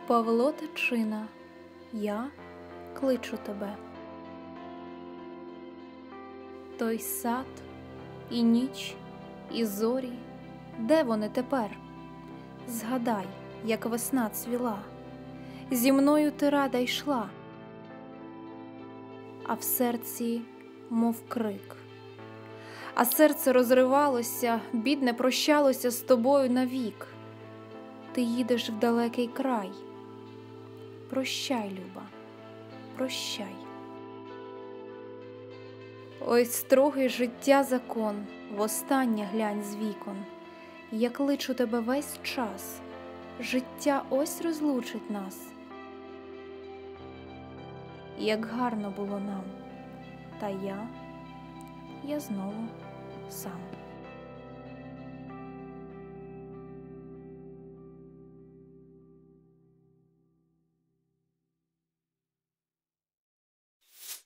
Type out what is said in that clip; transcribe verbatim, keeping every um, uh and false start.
Павло Тичина, я кличу тебе. Той сад, і ніч, і зорі, де вони тепер? Згадай, як весна цвіла, зі мною ти рада йшла, а в серці мов крик. А серце розривалося, бідне прощалося з тобою навік. Ти їдеш в далекий край. Прощай, люба, прощай. Ой, строгий життя закон, востаннє глянь з вікон. Я кличу тебе весь час, життя ось розлучить нас. Як гарно було нам, та я, я знову сам.